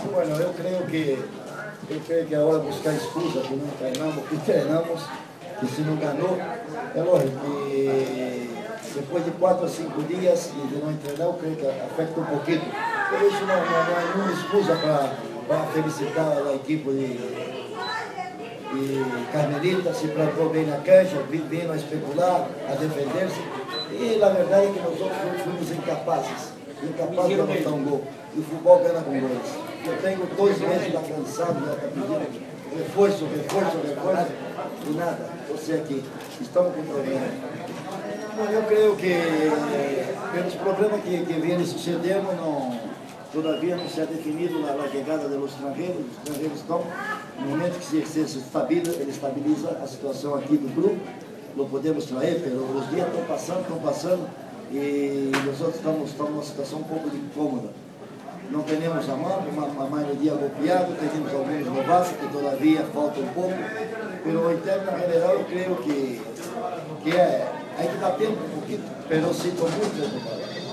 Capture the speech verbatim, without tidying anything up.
Bueno, eu creio que eu creio que é hora de buscar excusa que não treinamos, que treinamos, e se não ganhou, é lógico que depois de quatro a cinco dias de não treinar, eu creio que afeta um pouquinho. Por isso não, não, não há nenhuma excusa para felicitar a equipe de e Carmelita se plantou bem na cancha, vindo a especular, a defender-se. E na verdade é que nós outros fomos incapazes, incapazes de anotar um gol. E o futebol ganha com gols. Eu tenho dois meses já cansado, já está pedindo reforço, reforço, reforço, e nada. Você aqui, estamos com problema. Eu creio que pelos problemas que, que vêm sucedendo, não, todavia não se ha definido a, a chegada dos estrangeiros. Os estrangeiros estão, no momento que se, se, se estabiliza, ele estabiliza a situação aqui do grupo, não podemos trazer, pero os dias estão passando, estão passando, e nós outros estamos, estamos numa situação um pouco incômoda. Não temos a mão, uma, uma maioria golpeada, temos alguns novatos que todavia falta um pouco, pero em termos geral eu creio que, que é, hay que dar tempo um pouquinho, pero sinto muito,